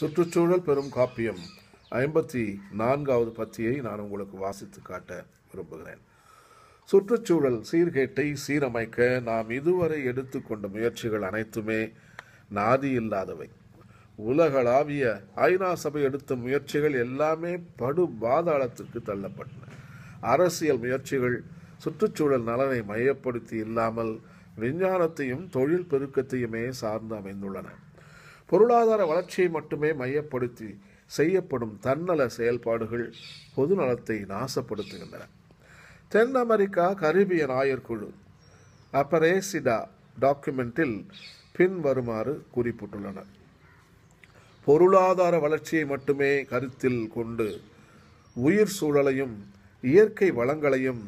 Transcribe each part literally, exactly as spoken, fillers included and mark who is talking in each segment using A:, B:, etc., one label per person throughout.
A: சுற்றுச்சூழல் பெரும் காப்பியம் ஐம்பத்தி நான்காவது பத்தியை நான் உங்களுக்கு வாசித்து காட்ட விரும்புகிறேன். சுற்றுச்சூழல் சீர்கேட்டை சீரமைக்க நாம் இதுவரை எடுத்துக்கொண்ட முயற்சிகள் அனைத்துமே நாதியில்லாதவை. உலகளாவிய ஐநா சபை எடுத்த முயற்சிகள் எல்லாமே படு பாதாளத்திற்கு தள்ளப்பட்டன. அரசியல் முயற்சிகள் சுற்றுச்சூழல் நலனை மையப்படுத்தி இல்லாமல் விஞ்ஞானத்தையும் தொழில் பெருக்கத்தையுமே சார்ந்து அமைந்துள்ளன. பொருளாதார வளர்ச்சியை மட்டுமே மையப்படுத்தி செய்யப்படும் தன்னல செயல்பாடுகள் பொது நலத்தை நாசப்படுத்துகின்றன. தென் அமெரிக்கா கரிபியன் ஆயர்குழு அப்பரேசிடா டாக்குமெண்டில் பின்வருமாறு குறிப்பிட்டுள்ளனர். பொருளாதார வளர்ச்சியை மட்டுமே கருத்தில் கொண்டு உயிர் சூழலையும் இயற்கை வளங்களையும்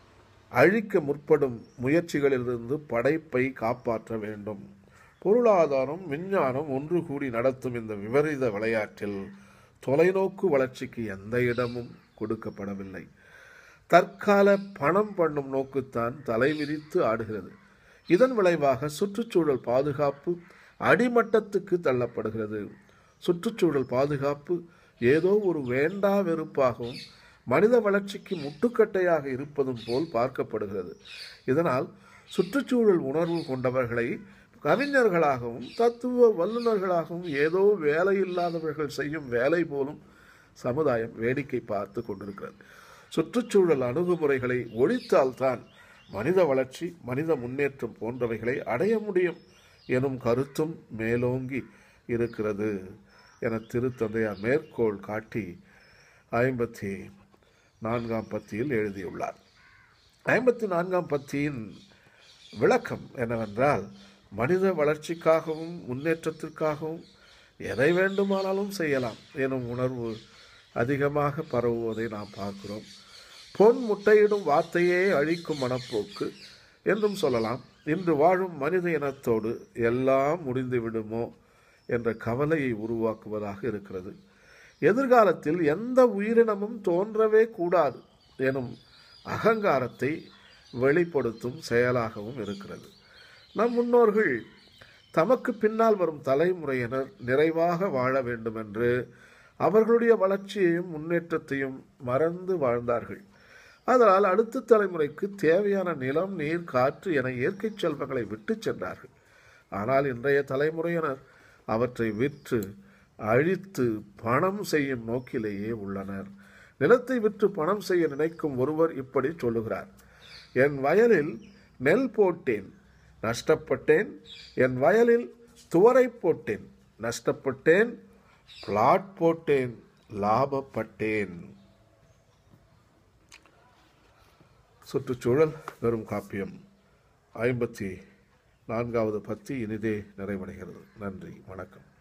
A: அழிக்க முற்படும் முயற்சிகளிலிருந்து படைப்பை காப்பாற்ற வேண்டும். பொருளாதாரம் விஞ்ஞானம் ஒன்று கூடி நடத்தும் இந்த விபரீத விளையாட்டில் தொலைநோக்கு வளர்ச்சிக்கு எந்த இடமும் கொடுக்கப்படவில்லை. தற்கால பணம் பண்ணும் நோக்குத்தான் தலைவிரித்து ஆடுகிறது. இதன் விளைவாக சுற்றுச்சூழல் பாதுகாப்பு அடிமட்டத்துக்கு தள்ளப்படுகிறது. சுற்றுச்சூழல் பாதுகாப்பு ஏதோ ஒரு வேண்டா வெறுப்பாகவும் மனித வளர்ச்சிக்கு முட்டுக்கட்டையாக இருப்பதும் போல் பார்க்கப்படுகிறது. இதனால் சுற்றுச்சூழல் உணர்வு கொண்டவர்களை கவிஞர்களாகவும் தத்துவ வல்லுநர்களாகவும் ஏதோ வேலை இல்லாதவர்கள் செய்யும் வேலை போலும் சமுதாயம் வேடிக்கை பார்த்து கொண்டிருக்கிறது. சுற்றுச்சூழல் அணுகுமுறைகளை ஒழித்தால்தான் மனித வளர்ச்சி மனித முன்னேற்றம் போன்றவைகளை அடைய முடியும் எனும் கருத்தும் மேலோங்கி இருக்கிறது என திருத்தந்தையார் மேற்கோள் காட்டி ஐம்பத்தி நான்காம் பத்தியில் எழுதியுள்ளார். ஐம்பத்தி நான்காம் பத்தியின் விளக்கம் என்னவென்றால், மனித வளர்ச்சிக்காகவும் முன்னேற்றத்திற்காகவும் எதை வேண்டுமானாலும் செய்யலாம் எனும் உணர்வு அதிகமாக பரவுவதை நாம் பார்க்கிறோம். பொன் முட்டையிடும் வார்த்தையே அழிக்கும் மனப்போக்கு என்றும் சொல்லலாம். இன்று வாழும் மனித இனத்தோடு எல்லாம் முடிந்து விடுமோ என்ற கவலையை உருவாக்குவதாக இருக்கிறது. எதிர்காலத்தில் எந்த உயிரினமும் தோன்றவே கூடாது எனும் அகங்காரத்தை வெளிப்படுத்தும் செயலாகவும் இருக்கிறது. நம் முன்னோர்கள் தமக்கு பின்னால் வரும் தலைமுறையினர் நிறைவாக வாழ வேண்டும் என்று அவர்களுடைய வளர்ச்சியையும் முன்னேற்றத்தையும் மறந்து வாழ்ந்தார்கள். அதனால் அடுத்த தலைமுறைக்கு தேவையான நிலம், நீர், காற்று என இயற்கை செல்வங்களை விட்டு சென்றார்கள். ஆனால் இன்றைய தலைமுறையினர் அவற்றை விற்று அழித்து பணம் செய்யும் நோக்கிலேயே உள்ளனர். நிலத்தை விற்று பணம் செய்ய நினைக்கும் ஒருவர் இப்படி சொல்லுகிறார்: என் வயலில் நெல் போட்டேன், நஷ்டப்பட்டேன். என் வயலில் துவரை போட்டேன், நஷ்டப்பட்டேன். பிளாட் போட்டேன், லாபப்பட்டேன். சுற்றுச்சூழல் வெறும் காப்பியம் ஐம்பத்தி நான்காவது பத்தி இனிதே நிறைவடைகிறது. நன்றி, வணக்கம்.